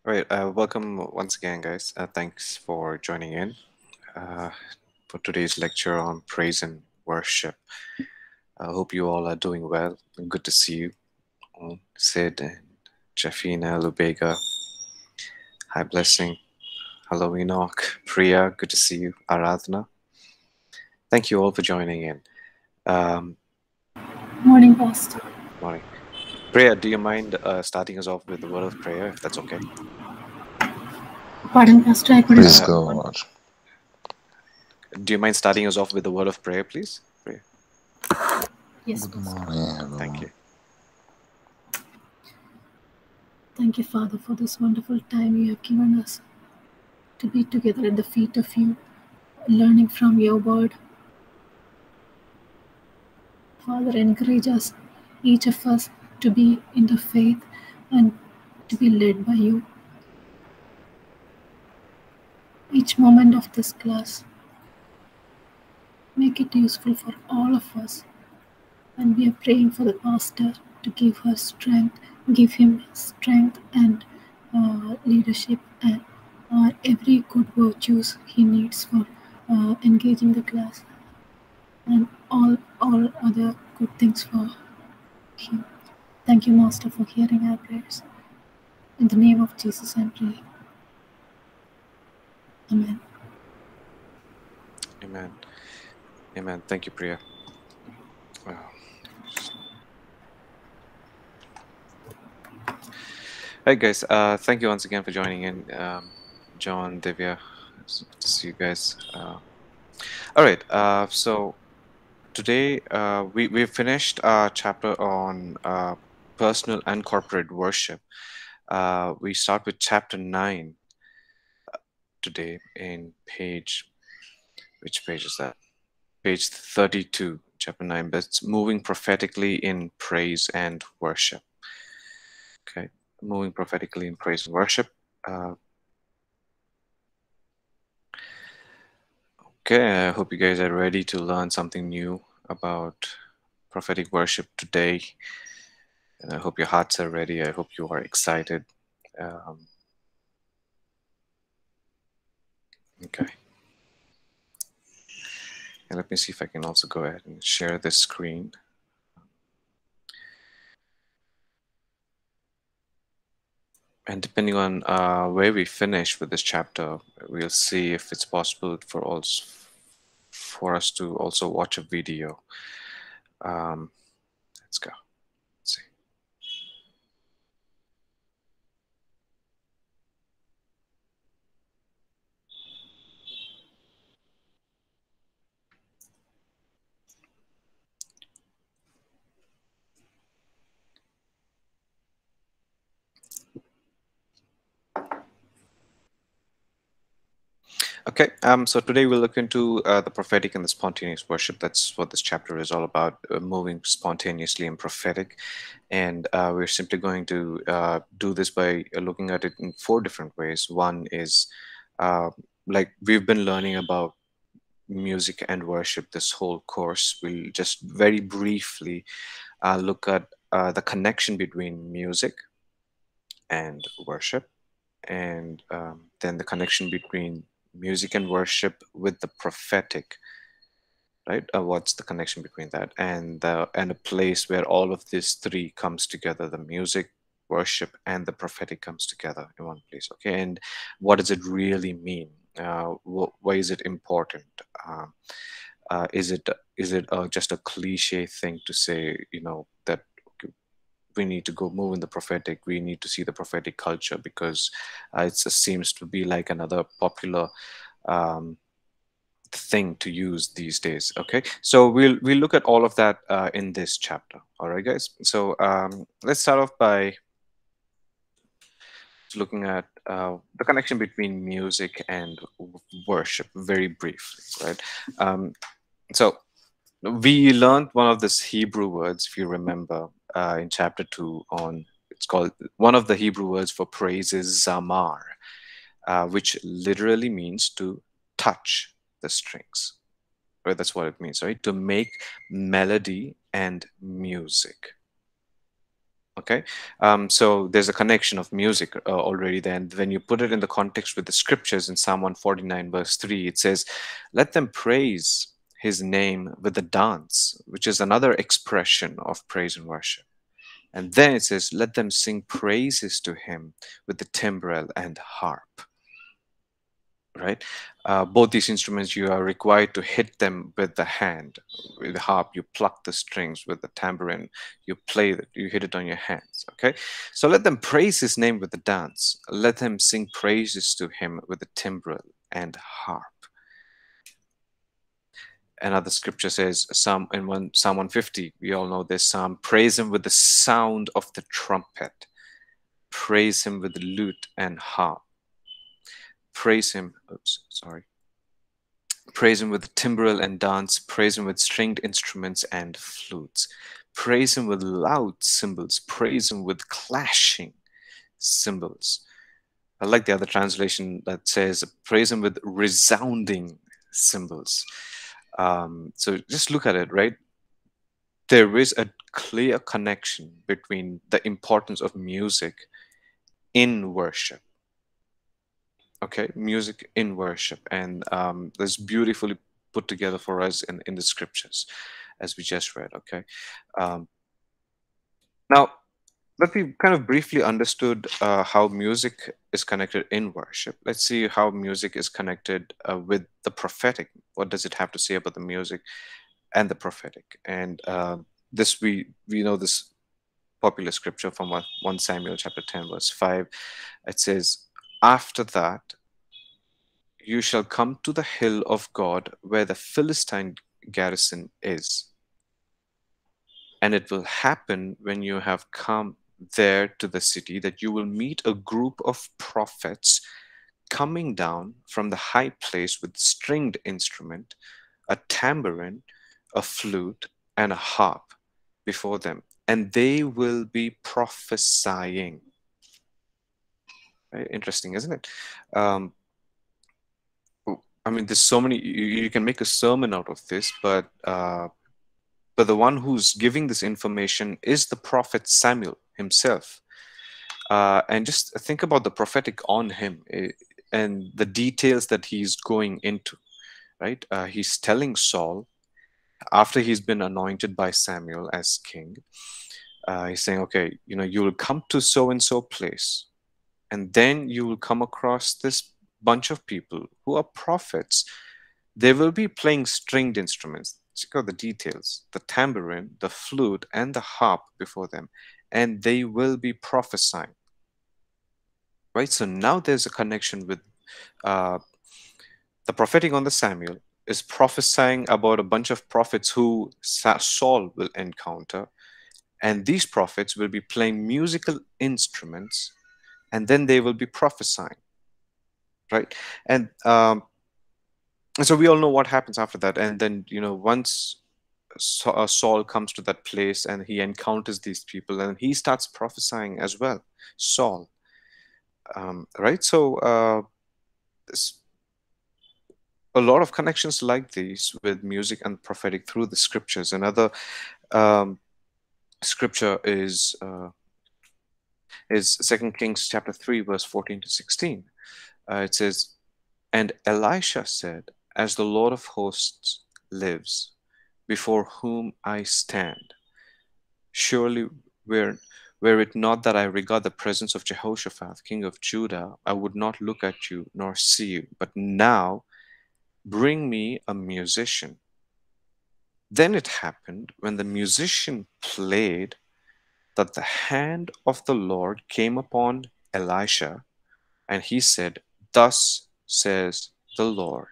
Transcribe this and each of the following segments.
All right, welcome once again, guys. Thanks for joining in uh, for today's lecture on praise and worship. I hope you all are doing well. Good to see you, Sid and Jafina, Lubega. Hi, Blessing. Hello, Enoch. Priya, good to see you. Aradhana. Thank you all for joining in. Um, Morning, Pastor. Morning. Priya, do you mind starting us off with the word of prayer, if that's okay? Pardon, Pastor, I couldn't Praise Uh, get the word. God. do you mind starting us off with the word of prayer, please? Priya, Yes, Good Pastor. morning, thank everyone. you. Thank you, Father, for this wonderful time you have given us to be together at the feet of you, learning from your word. Father, encourage us, each of us, to be in the faith and to be led by you. Each moment of this class, make it useful for all of us. And we are praying for the pastor to give him strength and leadership and every good virtues he needs for engaging the class and all other good things for him. Thank you, Master, for hearing our prayers. In the name of Jesus, I pray. Amen. Amen. Amen. Thank you, Priya. Wow. Hey guys, thank you once again for joining in. John, Divya, it's good to see you guys. All right, so today we've finished our chapter on personal and corporate worship. We start with chapter 9 today in which page is that? Page 32, chapter 9, but it's moving prophetically in praise and worship. Okay, moving prophetically in praise and worship. Uh, Okay, I hope you guys are ready to learn something new about prophetic worship today. And I hope your hearts are ready. I hope you are excited. Um, okay. And let me see if I can also go ahead and share this screen. And depending on where we finish with this chapter, we'll see if it's possible for us to also watch a video. Let's go. Let's see. Okay, so today we'll look into the prophetic and the spontaneous worship. That's what this chapter is all about, moving spontaneously and prophetic. And we're simply going to do this by looking at it in 4 different ways. One is uh, like we've been learning about music and worship this whole course. We'll just very briefly look at the connection between music and worship, and then the connection between music and worship with the prophetic, right? What's the connection between that and a place where all of these three comes together: the music, worship, and the prophetic comes together in one place. Okay, and what does it really mean? Why is it important? Um, is it just a cliche thing to say? That okay, we need to go move in the prophetic. We need to see the prophetic culture because it just seems to be like another popular um, thing to use these days. Okay, so we'll look at all of that in this chapter. All right, guys. So let's start off by looking at the connection between music and worship very briefly, right? So we learned one of these Hebrew words, if you remember, in chapter 2 on it's called one of the Hebrew words for praise is zamar, which literally means to touch the strings. Right, that's what it means, right? To make melody and music. Okay, so there's a connection of music already there. And when you put it in the context with the scriptures in Psalm 149, verse 3, it says, let them praise his name with the dance, which is another expression of praise and worship. And then it says, let them sing praises to him with the timbrel and harp. Right? Both these instruments, you are required to hit them with the hand. With the harp, you pluck the strings. With the tambourine, you play it, you hit it on your hands. Okay? So let them praise his name with the dance. Let them sing praises to him with the timbrel and harp. Another scripture says, Psalm 150, we all know this psalm, praise him with the sound of the trumpet. Praise him with the lute and harp. Praise him, oops, sorry. Praise him with timbrel and dance. Praise him with stringed instruments and flutes. Praise him with loud cymbals. Praise him with clashing cymbals. I like the other translation that says, praise him with resounding cymbals. So just look at it, right? There is a clear connection between the importance of music in worship. Okay, music in worship, and that's beautifully put together for us in the scriptures as we just read. Okay, um, now that we've kind of briefly understood how music is connected in worship, let's see how music is connected with the prophetic. What does it have to say about the music and the prophetic? And this we know this popular scripture from 1 Samuel chapter 10 verse 5. It says, after that you shall come to the hill of God where the Philistine garrison is. And it will happen when you have come there to the city that you will meet a group of prophets coming down from the high place with stringed instrument, a tambourine, a flute, and a harp before them. And they will be prophesying. Very interesting, isn't it? Um, I mean, there's so many. You can make a sermon out of this, but the one who's giving this information is the prophet Samuel himself. And just think about the prophetic on him and the details that he's going into. Right? He's telling Saul after he's been anointed by Samuel as king. He's saying, okay, you will come to so and so place, and then you will come across this bunch of people who are prophets. They will be playing stringed instruments. Check out the details: the tambourine, the flute, and the harp before them, and they will be prophesying. Right? So now there's a connection with uh, the prophetic on the Samuel is prophesying about a bunch of prophets who Saul will encounter, and these prophets will be playing musical instruments, and then they will be prophesying. Right? And so we all know what happens after that. And then, once Saul comes to that place and he encounters these people and he starts prophesying as well, Saul. Right? So there's a lot of connections like these with music and prophetic through the scriptures. Another um, scripture is 2 Kings chapter 3, verse 14 to 16. It says, and Elisha said, as the Lord of hosts lives, before whom I stand, surely were it not that I regard the presence of Jehoshaphat, king of Judah, I would not look at you nor see you. But now bring me a musician. Then it happened when the musician played that the hand of the Lord came upon Elisha, and he said, thus says the Lord.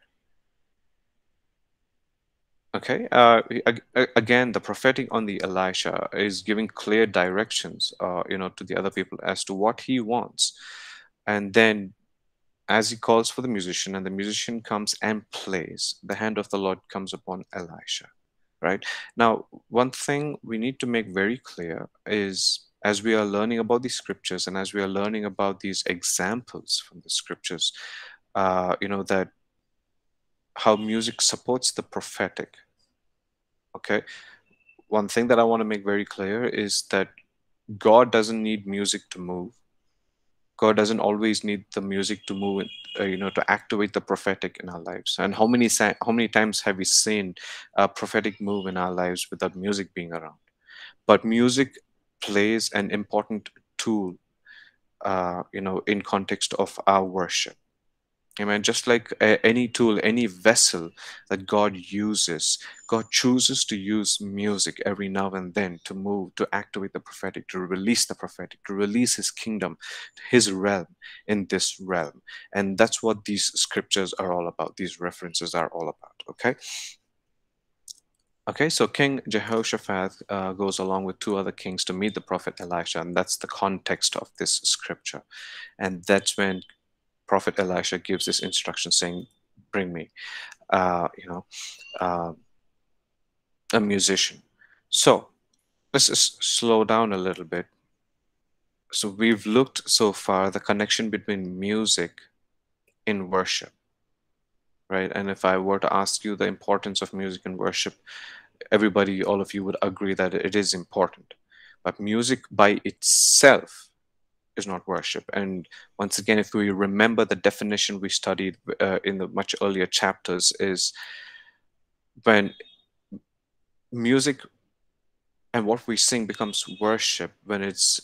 Okay. Again, the prophetic on the Elisha is giving clear directions, to the other people as to what he wants, and then as he calls for the musician, and the musician comes and plays, the hand of the Lord comes upon Elisha. Right now, one thing we need to make very clear is, as we are learning about these scriptures and as we are learning about these examples from the scriptures, that how music supports the prophetic. Okay, one thing that I want to make very clear is that God doesn't need music to move. God doesn't always need the music to move, to activate the prophetic in our lives. And how many times have we seen a prophetic move in our lives without music being around? But music plays an important tool, in context of our worship. Amen. Just like any tool, any vessel that God uses, God chooses to use music every now and then to move, to activate the prophetic, to release the prophetic, to release His kingdom, His realm in this realm. And that's what these scriptures are all about. These references are all about. Okay. Okay, so King Jehoshaphat goes along with two other kings to meet the prophet Elisha, and that's the context of this scripture. And that's when Prophet Elisha gives this instruction saying, bring me, uh, you know, uh, a musician. So let's just slow down a little bit. So we've looked so far the connection between music in worship, right? And if I were to ask you the importance of music in worship, everybody, all of you would agree that it is important. But music by itself is not worship. And once again, if we remember the definition we studied in the much earlier chapters, is when music and what we sing becomes worship when it's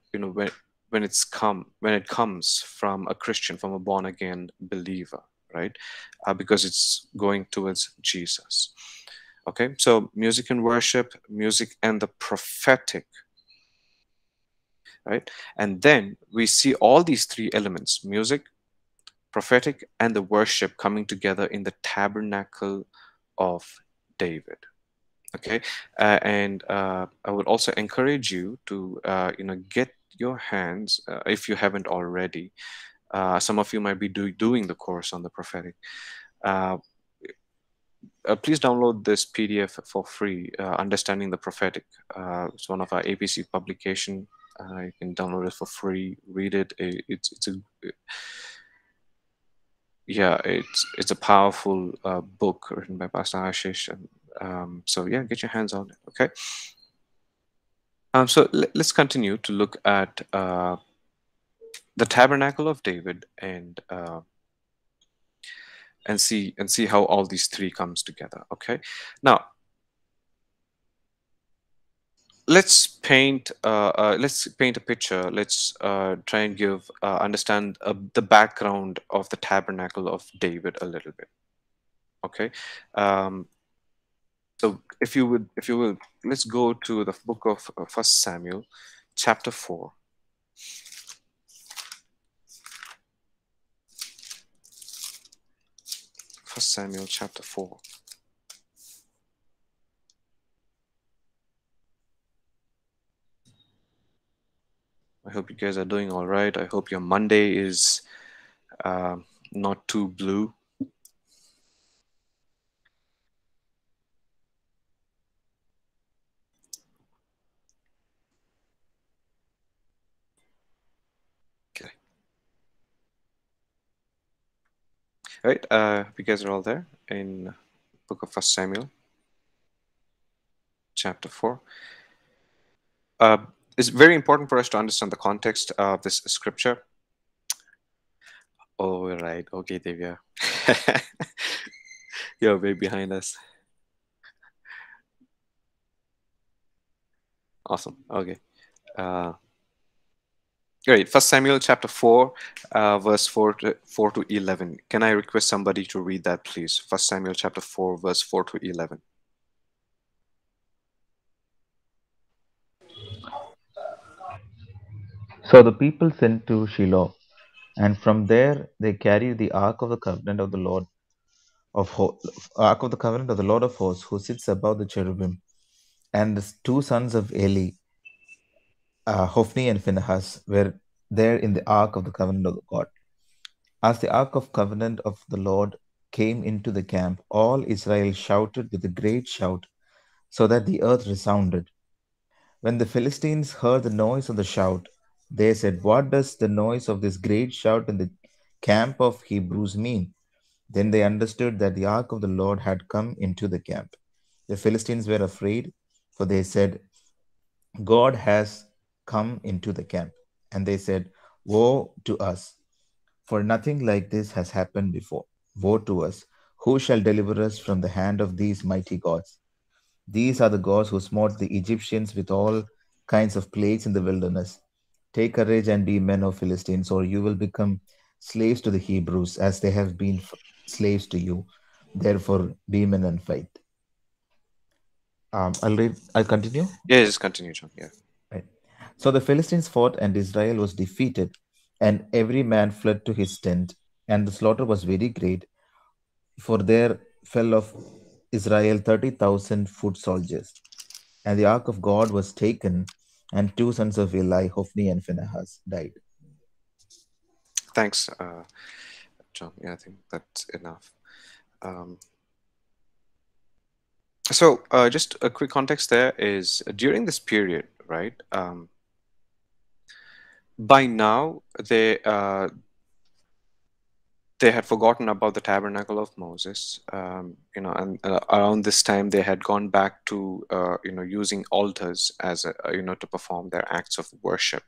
when it comes from a Christian, from a born again believer, right? Because it's going towards Jesus. Okay, so music and worship, music and the prophetic, right? And then we see all these three elements: music, prophetic, and the worship coming together in the tabernacle of David. Okay, and I would also encourage you to get your hands, if you haven't already. Some of you might be doing the course on the prophetic. Uh, Please download this PDF for free. Understanding the prophetic. It's one of our APC publication. You can download it for free. Read it. It's a yeah, it's a powerful book written by Pastor Ashish, and so yeah, get your hands on it. Okay. So let's continue to look at the tabernacle of David, and see how all these three comes together. Okay, now let's paint a picture. Let's try and give understand the background of the tabernacle of David a little bit. Okay, um, so if you will, let's go to the book of First Samuel, chapter 4. First Samuel chapter 4. I hope you guys are doing all right. I hope your Monday is uh, not too blue. Okay. All right. Hope you guys are all there in book of First Samuel, chapter 4. Uh, it's very important for us to understand the context of this scripture. Oh, right. Okay, Devya. You're way behind us. Awesome. Okay. Great. First Samuel chapter 4, verse 4 to 11. Can I request somebody to read that, please? First Samuel chapter 4, verse 4 to 11. So the people sent to Shiloh, and from there they carried the ark of the covenant of the ark of the covenant of the Lord of hosts, who sits above the cherubim. And the two sons of Eli, Hophni and Phinehas, were there in the ark of the covenant of the God. As the ark of covenant of the Lord came into the camp, all Israel shouted with a great shout, so that the earth resounded. When the Philistines heard the noise of the shout, they said, "What does the noise of this great shout in the camp of Hebrews mean?" Then they understood that the ark of the Lord had come into the camp. The Philistines were afraid, for they said, "God has come into the camp. And they said, Woe to us, for nothing like this has happened before. Woe to us! Who shall deliver us from the hand of these mighty gods? These are the gods who smote the Egyptians with all kinds of plagues in the wilderness. Take courage and be men, O Philistines, or you will become slaves to the Hebrews, as they have been slaves to you. Therefore, be men and fight. I'll continue. Yeah, just continue, John. Yeah. Right. So the Philistines fought, and Israel was defeated, and every man fled to his tent, and the slaughter was very great, for there fell of Israel 30,000 foot soldiers. And the ark of God was taken, and two sons of Eli, Hophni and Phinehas, died. Thanks, John. Yeah, I think that's enough. Um, just a quick context there is during this period, right? By now, they had forgotten about the tabernacle of Moses, and around this time they had gone back to, using altars as to perform their acts of worship.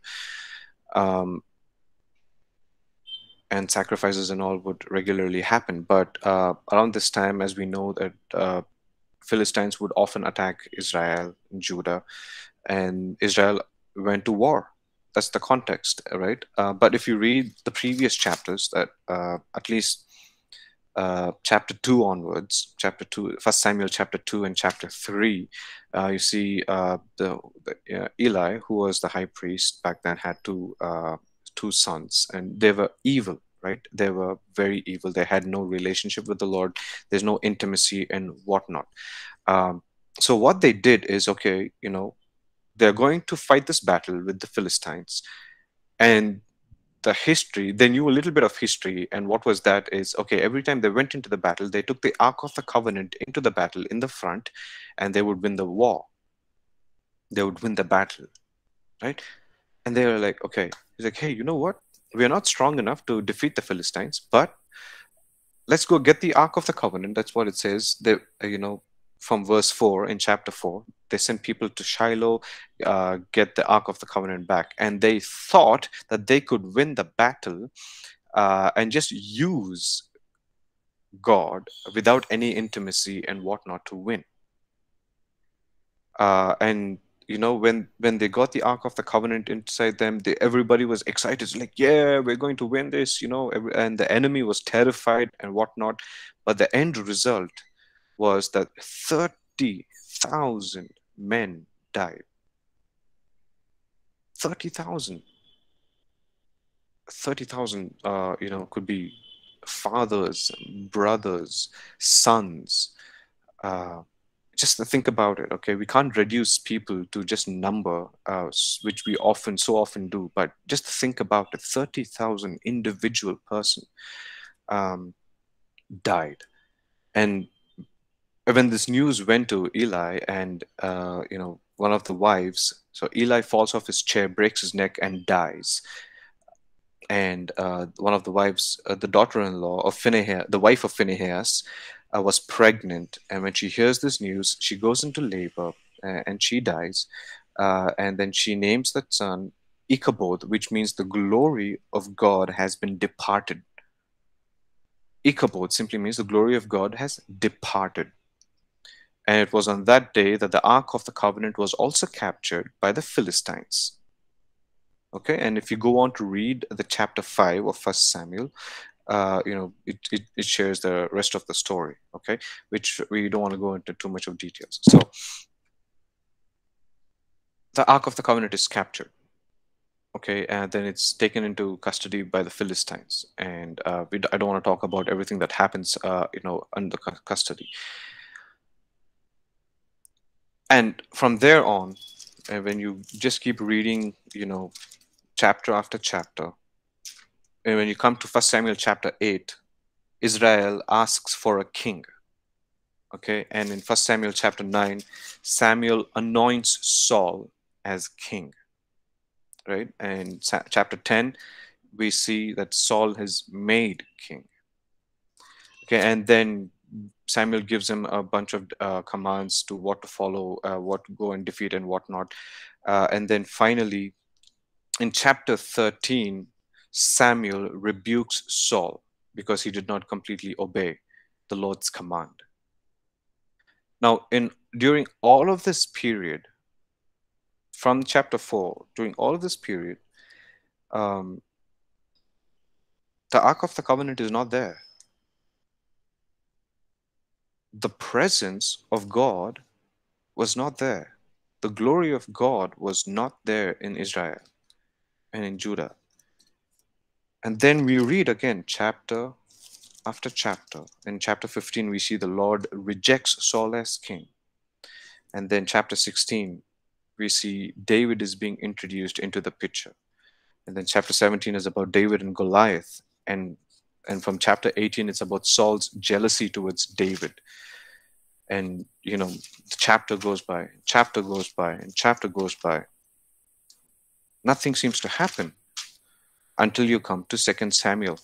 And sacrifices and all would regularly happen. But around this time, as we know that Philistines would often attack Israel, Judah, and Israel went to war. That's the context, right? But if you read the previous chapters, that at least chapter 2 onwards, chapter 2, First Samuel chapter 2 and chapter 3, you see Eli, who was the high priest back then, had two sons, and they were evil, right? They were very evil. They had no relationship with the Lord. There's no intimacy and whatnot. So what they did is, okay, they're going to fight this battle with the Philistines. And the history, they knew a little bit of history. And what was that is, okay, every time they went into the battle, they took the Ark of the Covenant into the battle in the front, and they would win the war. They would win the battle, right? And they were like, okay, he's like, hey, you know what? We are not strong enough to defeat the Philistines, but let's go get the Ark of the Covenant. That's what it says. They, from verse 4 in chapter 4, they sent people to Shiloh, get the Ark of the Covenant back. And they thought that they could win the battle and just use God without any intimacy and whatnot to win. And when they got the Ark of the Covenant inside them, everybody was excited. It's like, yeah, we're going to win this, and the enemy was terrified and whatnot. But the end result was that 30,000 men died. 30,000. 30,000, could be fathers, brothers, sons. Just to think about it, okay, we can't reduce people to just number, which we so often do, but just think about it, 30,000 individual person died. And when this news went to Eli, and one of the wives, so Eli falls off his chair, breaks his neck, and dies. And one of the wives, the daughter-in-law of Phinehas, the wife of Phinehas, was pregnant. And when she hears this news, she goes into labor and she dies. And then she names that son Ichabod, which means the glory of God has been departed. Ichabod simply means the glory of God has departed. And it was on that day that the Ark of the Covenant was also captured by the Philistines. Okay, and if you go on to read the chapter 5 of First Samuel, it shares the rest of the story, okay, which we don't want to go into too much of details. So the Ark of the Covenant is captured, okay, and then it's taken into custody by the Philistines. And I don't want to talk about everything that happens, under custody. And from there on, when you just keep reading, chapter after chapter, and when you come to First Samuel chapter 8, Israel asks for a king. Okay, and in First Samuel chapter 9, Samuel anoints Saul as king. Right, and chapter 10, we see that Saul is made king. Okay, and then Samuel gives him a bunch of commands to what to follow, what to go and defeat and whatnot. And then finally, In chapter 13, Samuel rebukes Saul because he did not completely obey the Lord's command. Now, during all of this period, from chapter 4, during all of this period, um, the Ark of the Covenant is not there. The presence of God was not there. The glory of God was not there in Israel and in Judah. And then we read again chapter after chapter. In chapter 15, we see the Lord rejects Saul as king. And then chapter 16, we see David is being introduced into the picture. And then chapter 17 is about David and Goliath. And from chapter 18, it's about Saul's jealousy towards David. And, the chapter goes by, chapter goes by, and chapter goes by. Nothing seems to happen until you come to 2 Samuel.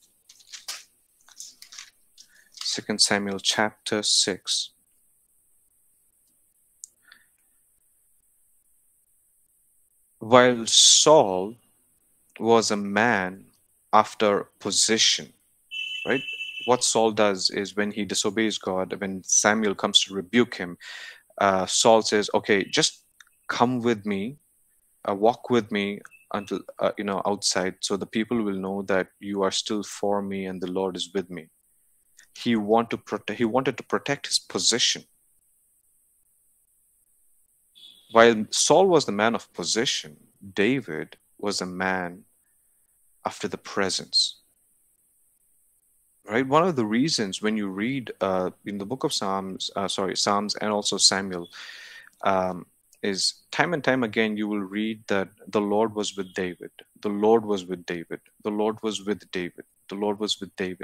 2 Samuel chapter 6. While Saul was a man after position, right? What Saul does is when he disobeys God, when Samuel comes to rebuke him, Saul says, okay, just come with me, walk with me until, outside, so the people will know that you are still for me and the Lord is with me. He wanted to protect his position. While Saul was the man of position, David was a man after the presence. Right? One of the reasons when you read in the book of Psalms and also Samuel, is time and time again you will read that the Lord was with David. The Lord was with David. The Lord was with David. The Lord was with David.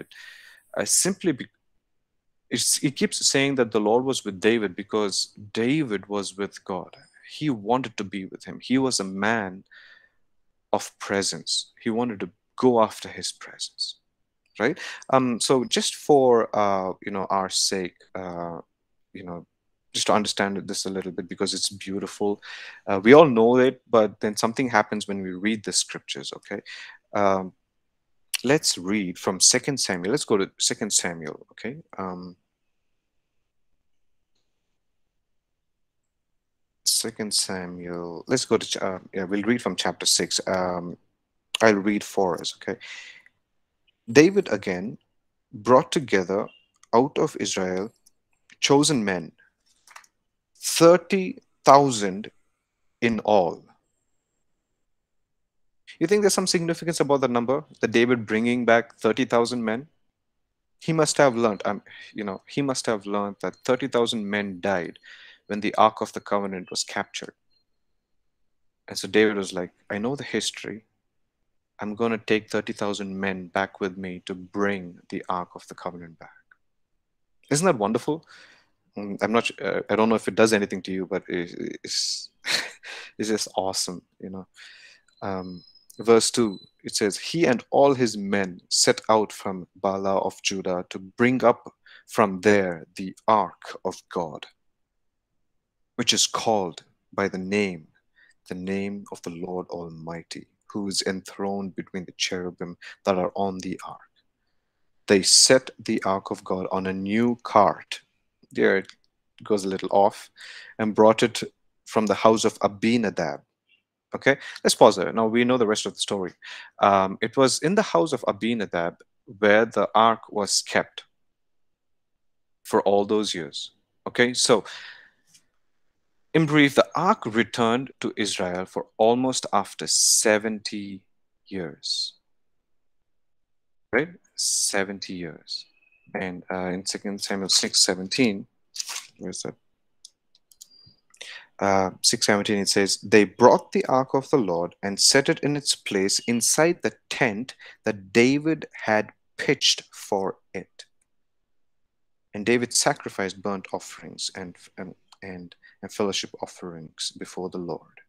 It keeps saying that the Lord was with David because David was with God. He wanted to be with him. He was a man of presence. He wanted to go after his presence. Right. So just for our sake, just to understand this a little bit because it's beautiful. We all know it, but then something happens when we read the scriptures. Okay. Let's read from 2 Samuel. Let's go to 2 Samuel. Okay. 2 Samuel. Let's go to. We'll read from chapter 6. I'll read for us. Okay. David again brought together out of Israel chosen men, 30,000 in all. You think there's some significance about the number, that David bringing back 30,000 men? He must have learned, he must have learned that 30,000 men died when the Ark of the Covenant was captured. And so David was like, I know the history. I'm going to take 30,000 men back with me to bring the Ark of the Covenant back. Isn't that wonderful? I'm not. I don't know if it does anything to you, but it's it's just awesome, Verse 2, it says, he and all his men set out from Bala of Judah to bring up from there the ark of God, which is called by the name of the Lord Almighty, who is enthroned between the cherubim that are on the ark. They set the ark of God on a new cart. There it goes a little off, and brought it from the house of Abinadab. Okay, let's pause there. Now we know the rest of the story. It was in the house of Abinadab where the ark was kept for all those years. Okay, so in brief, the ark returned to Israel for almost after 70 years. Right? 70 years. And in 2 Samuel 6:17, where's that? 6:17, it says, they brought the ark of the Lord and set it in its place inside the tent that David had pitched for it. And David sacrificed burnt offerings and fellowship offerings before the Lord.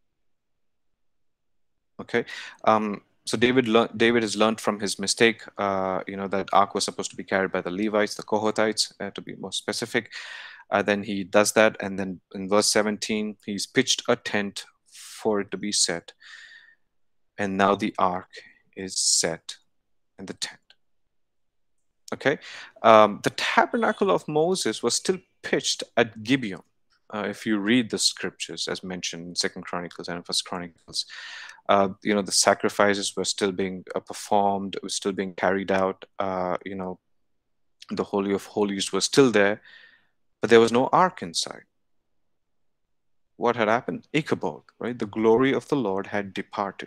Okay. So David has learned from his mistake. That ark was supposed to be carried by the Levites, the Kohathites, to be more specific. Then he does that, and then in verse 17, he's pitched a tent for it to be set. and now the ark is set in the tent. Okay, the tabernacle of Moses was still pitched at Gibeon. If you read the scriptures, as mentioned in Second Chronicles and First Chronicles, the sacrifices were still being performed, it was still being carried out. The Holy of Holies was still there, but there was no ark inside. What had happened? Ichabod, right? The glory of the Lord had departed.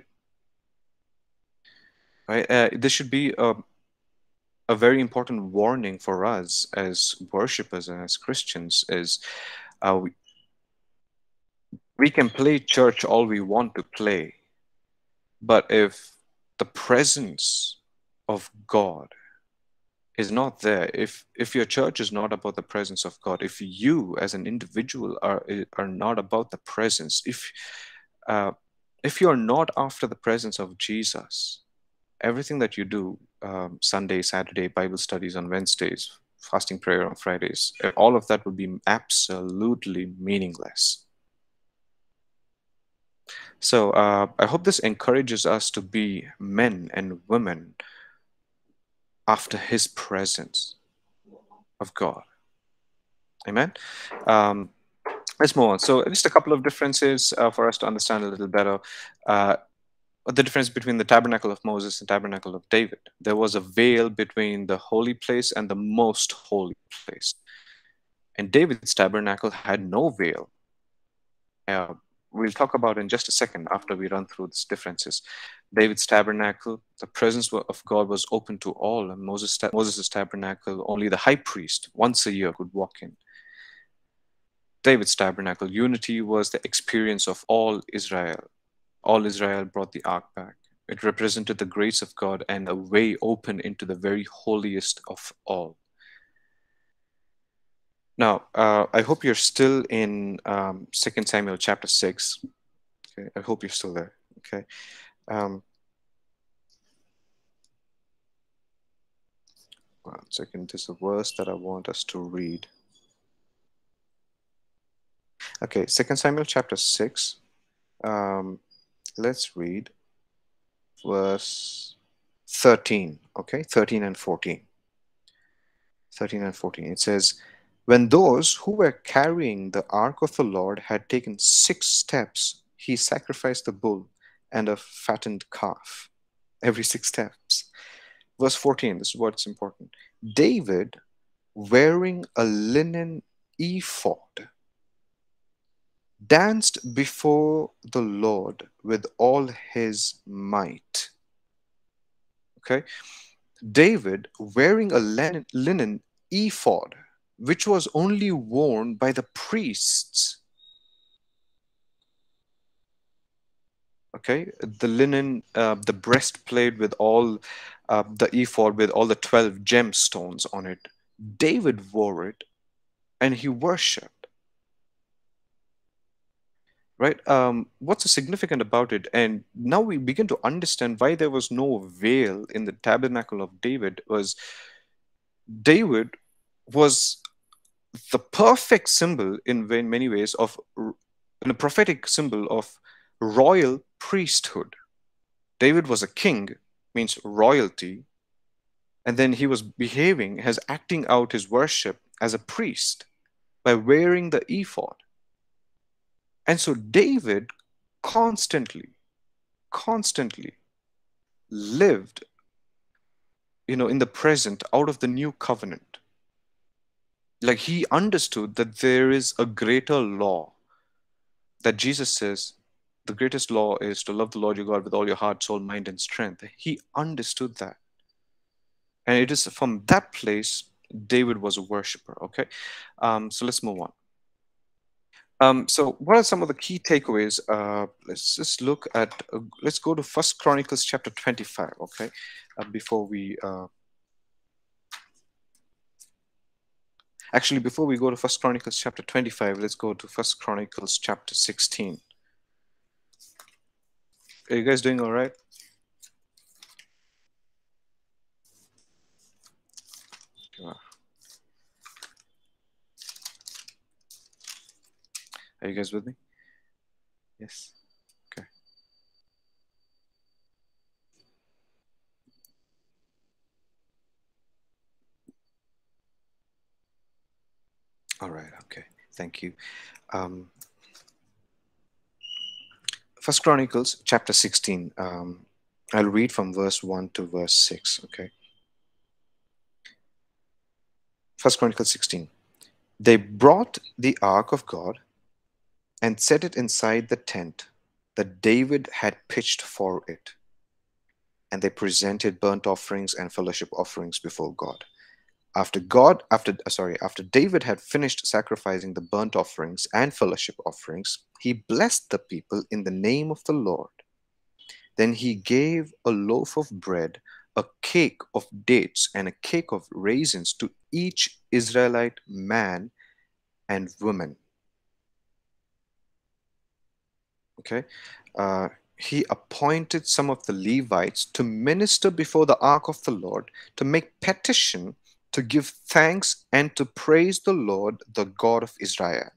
Right? This should be a very important warning for us as worshippers and as Christians. Is we can play church all we want to play, but if the presence of God is not there, if your church is not about the presence of God, if you as an individual are not about the presence, if you're not after the presence of Jesus, everything that you do, Sunday, Saturday, Bible studies on Wednesdays, fasting prayer on Fridays, all of that would be absolutely meaningless. So I hope this encourages us to be men and women after his presence of God. Amen. Let's move on. So just a couple of differences for us to understand a little better. The difference between the tabernacle of Moses and tabernacle of David. There was a veil between the holy place and the most holy place. And David's tabernacle had no veil. We'll talk about in just a second after we run through these differences. David's tabernacle, the presence of God was open to all, and Moses' tabernacle, only the high priest once a year could walk in. David's tabernacle, unity was the experience of all Israel. All Israel brought the ark back. It represented the grace of God and a way open into the very holiest of all. Now, I hope you're still in 2 Samuel chapter 6. Okay, I hope you're still there. Okay. One second. There's a verse that I want us to read. Okay, 2 Samuel chapter 6. Let's read verse 13. Okay, 13 and 14. 13 and 14. It says, when those who were carrying the ark of the Lord had taken 6 steps, he sacrificed a bull and a fattened calf. Every 6 steps. Verse 14, this is what's important. David, wearing a linen ephod, danced before the Lord with all his might. Okay? David, wearing a linen ephod, which was only worn by the priests. Okay, the linen, the breastplate with all the ephod with all the 12 gemstones on it. David wore it and he worshipped. Right? What's so significant about it? And now we begin to understand why there was no veil in the tabernacle of David. David was the perfect symbol in many ways of, in a prophetic symbol of royal priesthood. David was a king, means royalty, and then he was behaving as acting out his worship as a priest by wearing the ephod. And so David constantly lived, in the present out of the new covenant. Like he understood that there is a greater law, that Jesus says the greatest law is to love the Lord your God with all your heart, soul, mind, and strength. He understood that. And it is from that place David was a worshiper. Okay. So let's move on. So what are some of the key takeaways? Let's just look at, let's go to First Chronicles chapter 25. Okay. Before we go to First Chronicles chapter 25, let's go to First Chronicles chapter 16. Are you guys doing all right? Are you guys with me? Yes. Okay. All right. Okay. Thank you. Um, First Chronicles chapter 16. I'll read from verse 1 to verse 6. Okay. First Chronicles 16. They brought the ark of God and set it inside the tent that David had pitched for it. And they presented burnt offerings and fellowship offerings before God. After David had finished sacrificing the burnt offerings and fellowship offerings, he blessed the people in the name of the Lord. Then he gave a loaf of bread, a cake of dates, and a cake of raisins to each Israelite man and woman. Okay. Uh, he appointed some of the Levites to minister before the ark of the Lord, to make petition, to give thanks, and to praise the Lord, the God of Israel.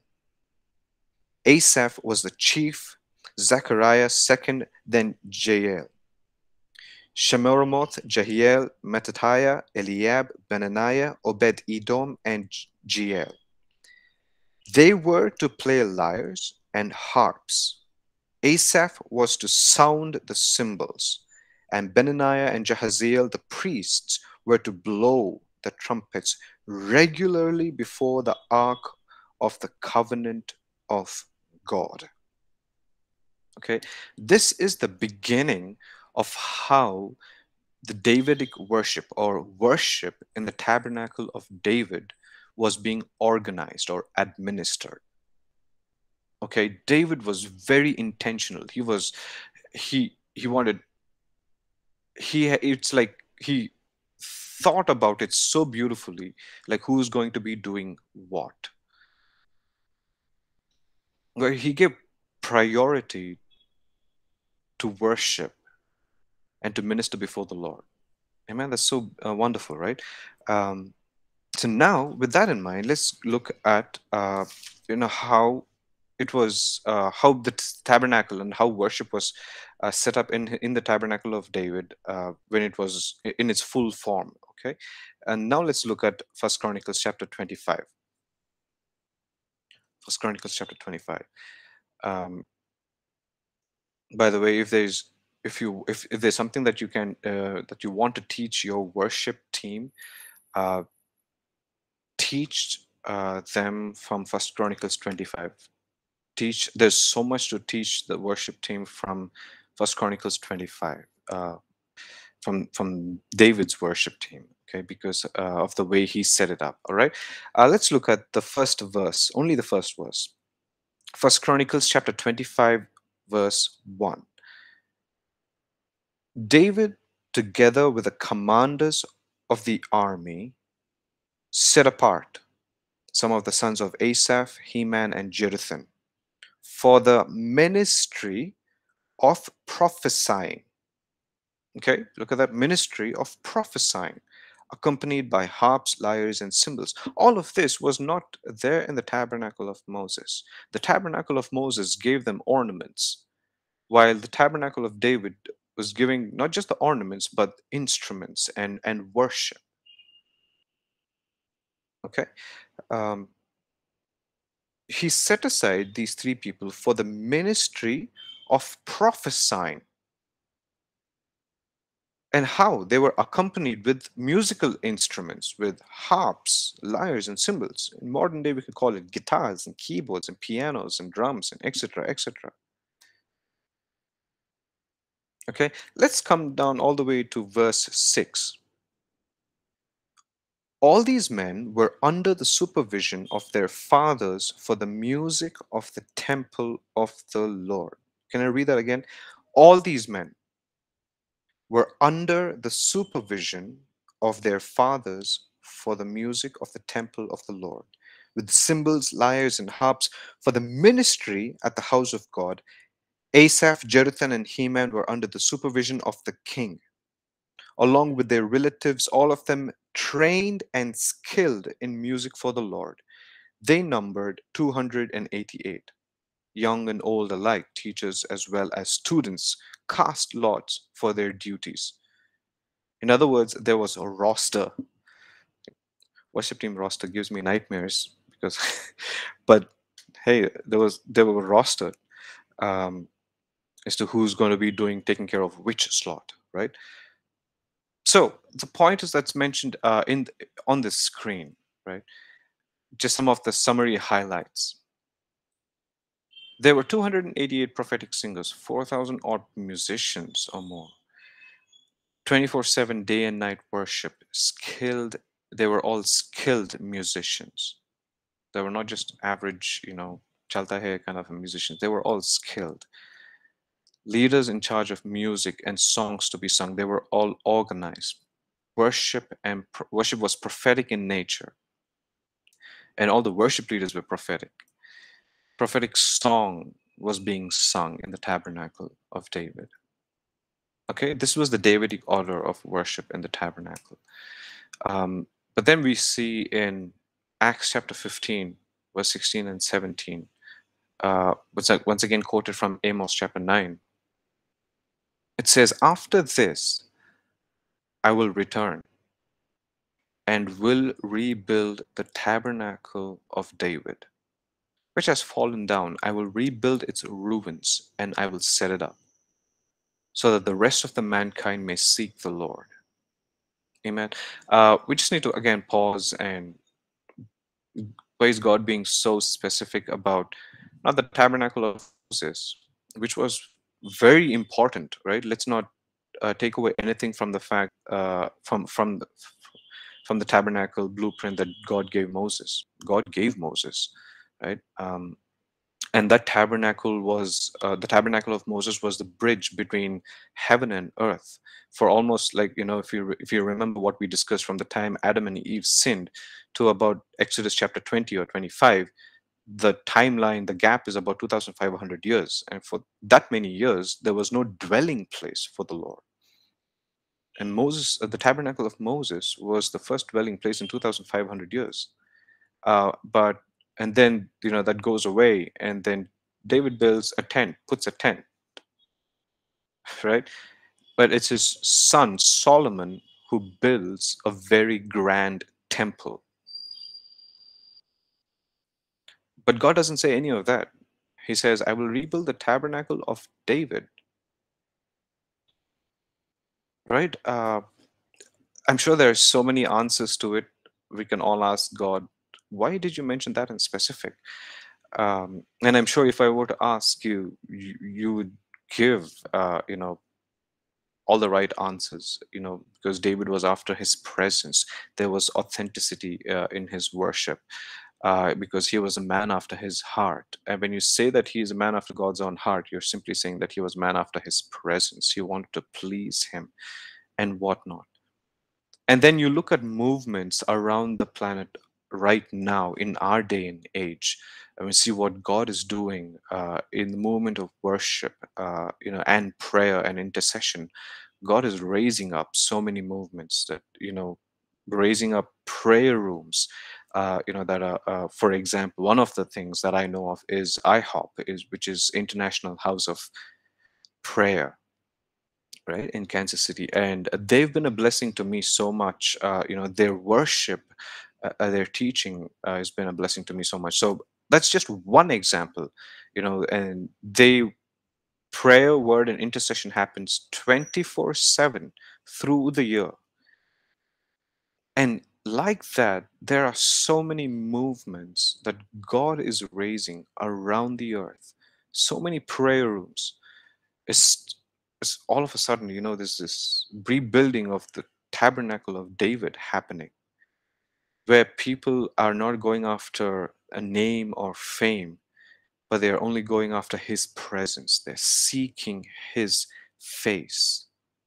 Asaph was the chief, Zechariah second, then Jael. Shemiramoth, Jehiel, Mattithiah, Eliab, Benaniah, Obed-Edom, and Jeiel. They were to play lyres and harps. Asaph was to sound the cymbals, and Benaniah and Jahaziel, the priests, were to blow the trumpets regularly before the ark of the covenant of God. Okay, this is the beginning of how the Davidic worship or worship in the tabernacle of David was being organized or administered. Okay, David was very intentional. He wanted it's like he thought about it so beautifully, like who's going to be doing what. Where he gave priority to worship and to minister before the Lord. Amen. That's so wonderful, right? Um, so now, with that in mind, let's look at how it was how the tabernacle and how worship was set up in the tabernacle of David when it was in its full form. Okay, and now let's look at First Chronicles chapter 25. First Chronicles chapter 25. Um, by the way, if there's something that you can that you want to teach your worship team, uh, teach them from First Chronicles 25. There's so much to teach the worship team from First Chronicles 25, from David's worship team, okay, because of the way he set it up. All right, let's look at the first verse, only the first verse. First Chronicles chapter 25, verse 1. David, together with the commanders of the army, set apart some of the sons of Asaph, Heman, and Jeduthun for the ministry of prophesying. Okay, look at that, ministry of prophesying, accompanied by harps, lyres, and cymbals. All of this was not there in the tabernacle of Moses. The tabernacle of Moses gave them ornaments, while the tabernacle of David was giving not just the ornaments, but instruments and worship. Okay. Um, he set aside these three people for the ministry of prophesying, and how they were accompanied with musical instruments, with harps, lyres, and cymbals. In modern day, we could call it guitars and keyboards and pianos and drums and etc. etc. Okay, let's come down all the way to verse 6. All these men were under the supervision of their fathers for the music of the temple of the Lord. Can I read that again? All these men were under the supervision of their fathers for the music of the temple of the Lord, with cymbals, lyres, and harps for the ministry at the house of God. Asaph, Jeduthun, and Heman were under the supervision of the king, along with their relatives, all of them trained and skilled in music for the Lord. They numbered 288. Young and old alike, teachers as well as students, cast lots for their duties. In other words, there was a roster. Worship team roster gives me nightmares because, but hey, they were rostered um, as to who's going to be doing taking care of which slot, right? So the point is that's mentioned on this screen, right? Just some of the summary highlights. There were 288 prophetic singers, 4,000 odd musicians or more, 24/7 day and night worship, skilled. They were all skilled musicians. They were not just average, chalta hai kind of musicians. They were all skilled. Leaders in charge of music and songs to be sung. They were all organized. Worship was prophetic in nature, and all the worship leaders were prophetic. Prophetic song was being sung in the tabernacle of David. Okay, this was the Davidic order of worship in the tabernacle. But then we see in Acts chapter 15, verse 16 and 17, once again quoted from Amos chapter 9. It says, "After this, I will return and will rebuild the tabernacle of David, which has fallen down. I will rebuild its ruins and I will set it up, so that the rest of the mankind may seek the Lord." Amen. We just need to again pause and praise God being so specific about not the tabernacle of Moses, which was very important, right? Let's not take away anything from the fact from the tabernacle blueprint that God gave Moses. God gave Moses, right? And that tabernacle was the tabernacle of Moses was the bridge between heaven and earth for almost, like, if you remember what we discussed from the time Adam and Eve sinned to about Exodus chapter 20 or 25. The timeline, the gap is about 2,500 years, and for that many years there was no dwelling place for the Lord. And the tabernacle of Moses was the first dwelling place in 2,500 years. But and then that goes away, and then David builds a tent, puts a tent, right? But it's his son Solomon who builds a very grand temple. But God doesn't say any of that. He says, "I will rebuild the tabernacle of David." Right? I'm sure there are so many answers to it. We can all ask God, why did you mention that in specific? And I'm sure if I were to ask you, you would give, all the right answers, because David was after his presence. There was authenticity in his worship, because he was a man after his heart. And when you say that he is a man after God's own heart, you're simply saying that he was man after his presence. He wanted to please him and whatnot. And then you look at movements around the planet right now in our day and age, and we see what God is doing in the movement of worship, and prayer and intercession. God is raising up so many movements that, raising up prayer rooms, that are, for example, one of the things that I know of is IHOP, which is International House of Prayer, right, in Kansas City, and they've been a blessing to me so much. Their worship, their teaching has been a blessing to me so much. So that's just one example, and prayer, word, and intercession happens 24/7 through the year. And like that, there are so many movements that God is raising around the earth, so many prayer rooms. It's all of a sudden, there's this rebuilding of the tabernacle of David happening, where people are not going after a name or fame, but they're only going after his presence. They're seeking his face,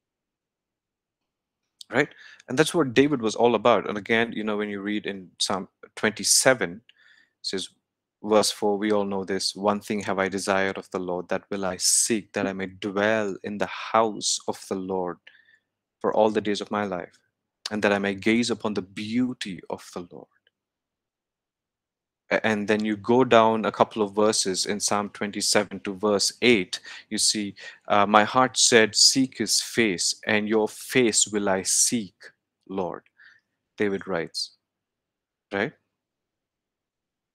right? And that's what David was all about. And again, when you read in Psalm 27, it says, verse 4, we all know this: "One thing have I desired of the Lord, that will I seek, that I may dwell in the house of the Lord for all the days of my life, and that I may gaze upon the beauty of the Lord." And then you go down a couple of verses in Psalm 27 to verse 8, you see, "My heart said, seek his face, and your face will I seek, Lord." David writes, right?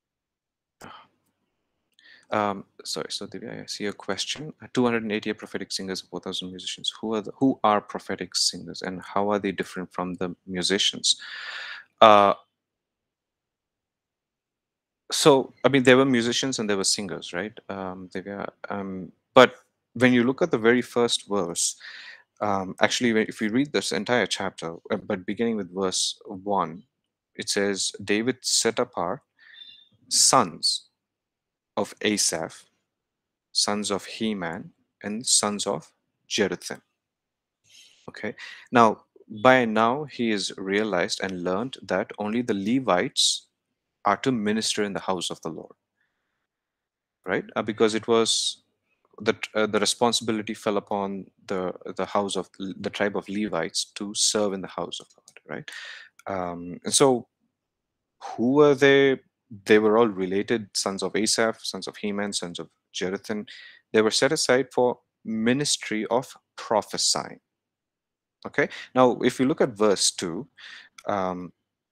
Sorry, so Divya, I see a question. 288 prophetic singers, 4,000 musicians. Who are prophetic singers, and how are they different from the musicians? Uh, so, I mean, there were musicians and there were singers, right? Divya. But when you look at the very first verse, actually, if you read this entire chapter, but beginning with verse 1, it says, David set apart sons of Asaph, sons of Heman, and sons of Jeduthun. Okay. Now, by now, he has realized and learned that only the Levites are to minister in the house of the Lord, right? Because it was the responsibility fell upon the house of the tribe of Levites to serve in the house of God, right? And so, who were they? They were all related: sons of Asaph, sons of Heman, sons of Jeduthun. They were set aside for ministry of prophesying. Okay. Now, if you look at verse 2, um,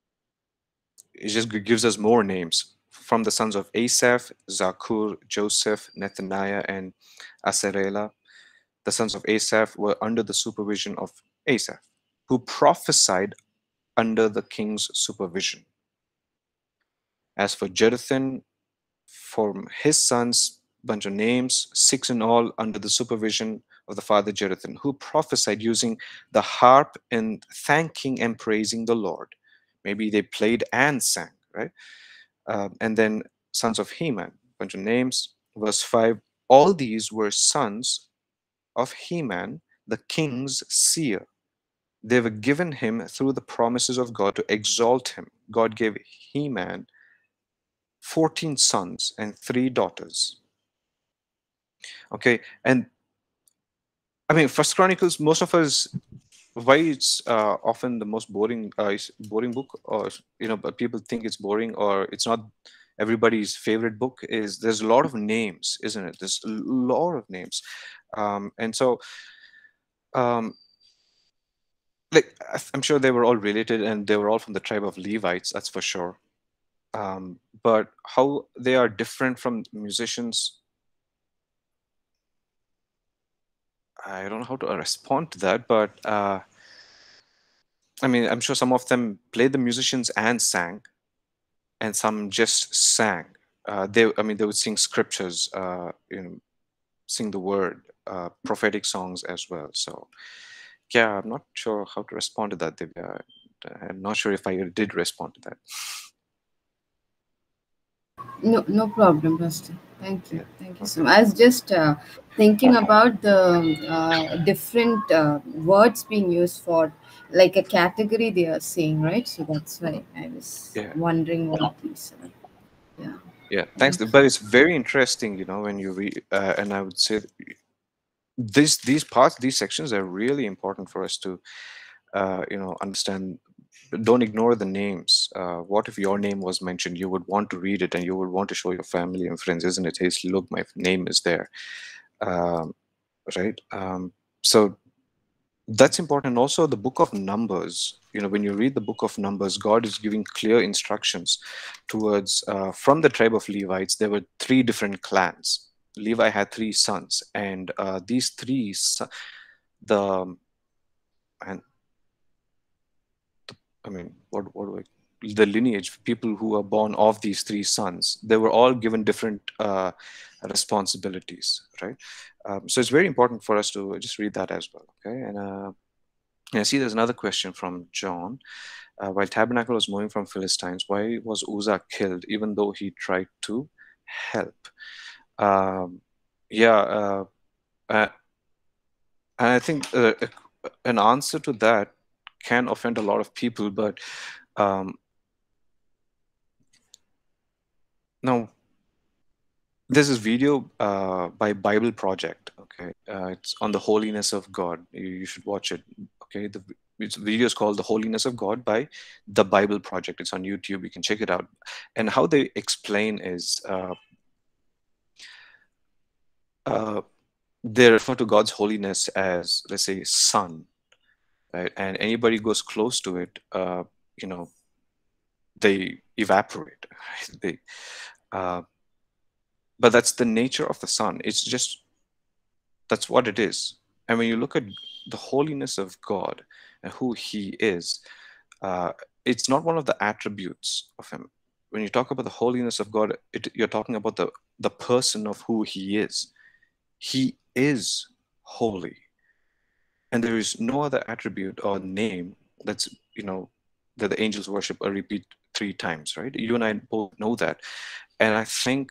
it just gives us more names from the sons of Asaph: Zakur, Joseph, Nethaniah, and Asarela. The sons of Asaph were under the supervision of Asaph, who prophesied under the king's supervision. As for Jeduthun, from his sons, bunch of names, 6 in all, under the supervision of the father Jeduthun, who prophesied using the harp and thanking and praising the Lord. Maybe they played and sang, right? And then sons of Heman, bunch of names. Verse 5, all these were sons of Heman, the king's seer. They were given him through the promises of God to exalt him. God gave Heman 14 sons and 3 daughters. Okay, and I mean, First Chronicles, most of us, why it's often the most boring book, or but people think it's boring, or it's not everybody's favorite book, is there's a lot of names, isn't it? There's a lot of names, and so like I'm sure they were all related, and they were all from the tribe of Levites, that's for sure. But how they are different from musicians, I don't know how to respond to that, but I mean, I'm sure some of them played the musicians and sang, and some just sang. I mean, they would sing scriptures, sing the word, prophetic songs as well. So, yeah, I'm not sure how to respond to that, Divya. I'm not sure if I did respond to that. No, no problem, Pastor. Thank you. Yeah. Thank you so Okay. much. I was just thinking about the different words being used for like a category they are saying, right? So that's why Mhm. I was Yeah. wondering what these are. Yeah. Yeah. Thanks. Thank But you. it's very interesting, when you read, and I would say these parts, these sections are really important for us to, understand. Don't ignore the names. What if your name was mentioned? You would want to read it, and you would want to show your family and friends, isn't it? Hey, look, my name is there, um, right? So that's important. And also, the book of Numbers. When you read the book of Numbers, God is giving clear instructions towards from the tribe of Levites. There were 3 different clans. Levi had 3 sons, and these 3, the and I mean, what do I? The lineage, people who are born of these 3 sons, they were all given different responsibilities, right? So it's very important for us to just read that as well. Okay, and I see there's another question from John. While Tabernacle was moving from Philistines, why was Uzzah killed, even though he tried to help? Um, yeah, uh, and I think an answer to that can offend a lot of people, but um, now there's this video by Bible Project. Okay, it's on the holiness of God. You should watch it. Okay, the video is called "The Holiness of God" by the Bible Project. It's on YouTube. You can check it out. And how they explain is uh, they refer to God's holiness as, let's say, sun, right? And anybody goes close to it, you know, they evaporate. Right? They, uh, but that's the nature of the Son. It's just, that's what it is. And when you look at the holiness of God and who He is, uh, it's not one of the attributes of Him. When you talk about the holiness of God, you're talking about the person of who He is. He is holy, and there is no other attribute or name that's, that the angels worship or repeat three times, right? You and I both know that. And I think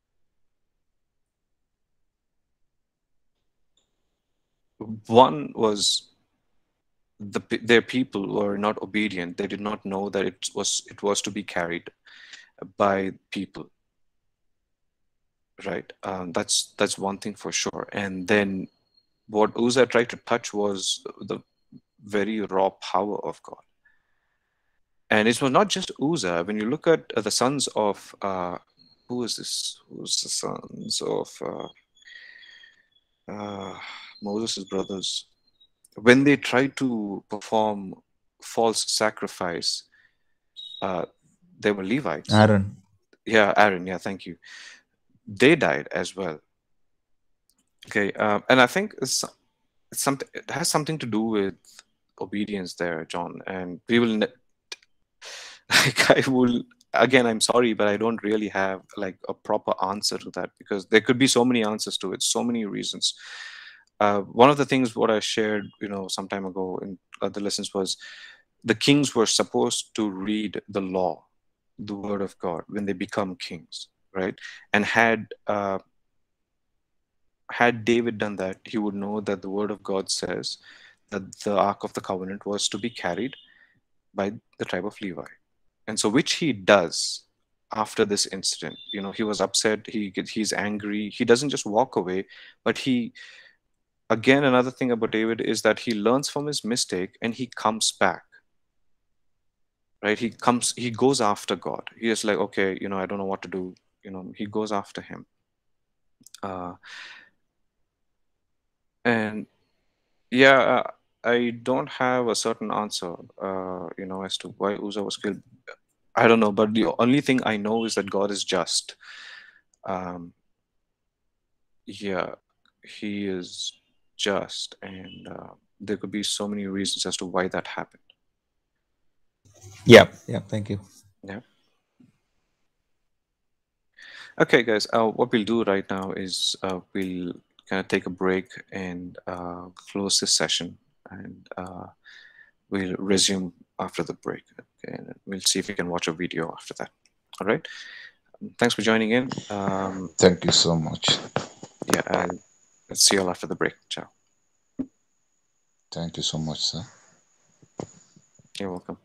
one was their people were not obedient. They did not know that it was to be carried by people, right? That's one thing for sure. And then what Uzzah tried to touch was the very raw power of God. And it was not just Uzzah. When you look at the sons of who is this? Who's the sons of Moses' brothers? When they tried to perform false sacrifice, uh, they were Levites. Aaron. Yeah, Aaron. Yeah, thank you. They died as well. Okay, and I think it's something. It has something to do with obedience there, John. And we will. Like, I will, again, I'm sorry, but I don't really have like a proper answer to that, because there could be so many answers to it, so many reasons. One of the things what I shared, some time ago in other lessons was the kings were supposed to read the law, the word of God, when they become kings, right? And had David done that, he would know that the word of God says that the Ark of the Covenant was to be carried by the tribe of Levi. And so, which he does after this incident. He was upset, he's angry, he doesn't just walk away, but again, another thing about David is that he learns from his mistake and he comes back, right? He goes after God. He is like, okay, I don't know what to do. He goes after him. uh, and yeah, I don't have a certain answer, as to why Uzzah was killed. I don't know, but the only thing I know is that God is just. um, yeah, he is just, and there could be so many reasons as to why that happened. Yeah, yeah, thank you. Yeah. Okay, guys. What we'll do right now is we'll kind of take a break and close this session, and we'll resume after the break. Okay, and we'll see if we can watch a video after that. All right. Thanks for joining in. Thank you so much. Yeah, I'll see you all after the break. Ciao. Thank you so much, sir. You're welcome.